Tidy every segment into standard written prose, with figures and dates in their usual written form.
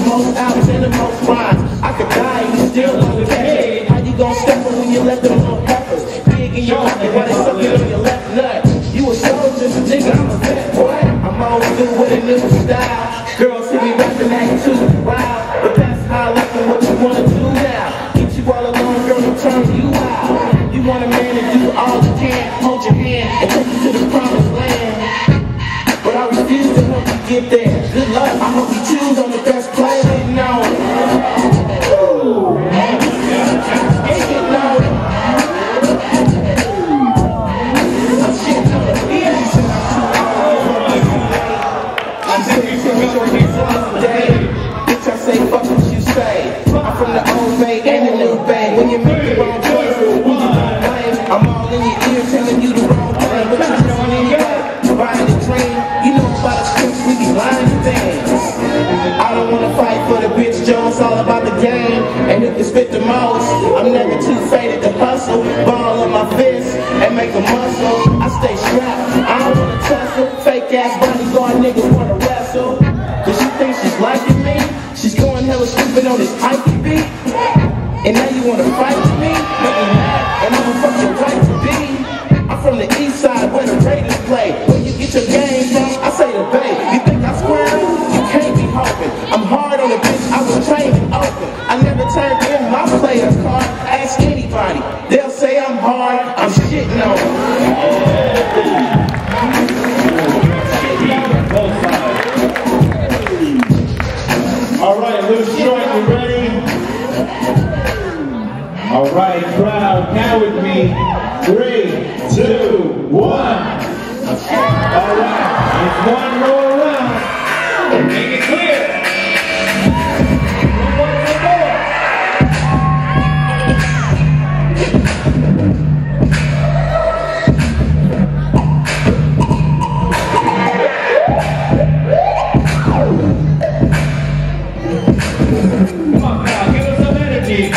most albums and the most rhymes. I could die and you still don't catch it. How you gon' step up when you let them little peppers dig in your pocket while they sucking on your left nut? You a soldier, nigga, I'm a vet, boy. I'm old school with a new style. Girls see me rapping that too, wow. But that's how I like it, what you wanna do now. Get you all alone, girl, don't turn you out. You want a man to do all you can, hold your hand and take you to the promised land. But I refuse to help you get there. Good luck, I hope you choose on the best player. No. Bitch, I say fuck what you say. I'm from the old bay and the new bay. When you make the wrong choice, who you gonna blame? I'm all in your ear telling you the wrong thing, but you know anyway. Providing the dream, you know about the scripts, we be lying to things. I don't wanna fight for the bitch, Joe. It's all about the game, and who can spit the most. I'm never too faded to hustle, ball on my fist and make a muscle. I stay strapped, I don't wanna tussle. Fake ass bodyguard niggas wanna wrestle. Cause she thinks she's liking me. She's going hella stupid on this Ike beat. And now you wanna fight with me? Make me mad, and I'ma fuck your right to be. I'm from the east side where the Raiders play. Where you get your game from, I say the Bay. You think I square? You can't be hoping. I'm hard on the bitch, I was trained and open. I never turned in my player's card. Ask anybody, they'll say I'm hard, I'm shitting on them. Alright, Loose Joint, you ready? Alright, crowd, count with me. 3, 2, 1. Alright, it's one more round. Make it clear. Come on, crowd, give us some energy.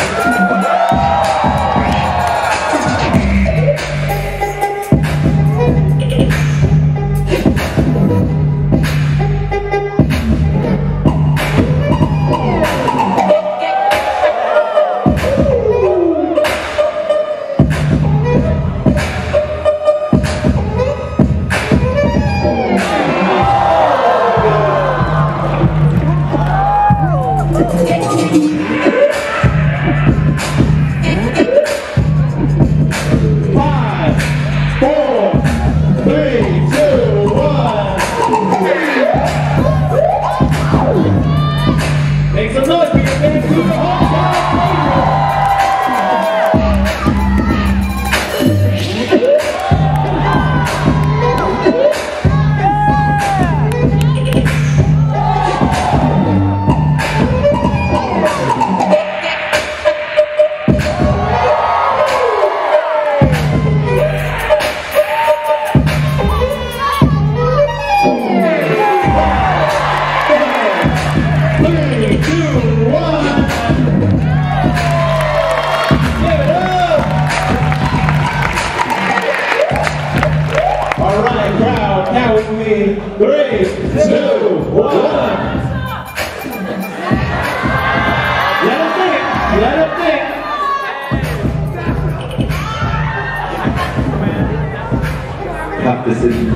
Make some noise for your Vancouver hometown. Alright, crowd, count with me. 3, 2, 1. Let him think. Let him think. Tough decision.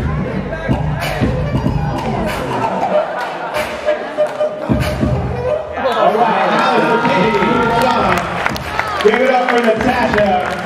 Alright, now it's the team. Give it up for Natasha.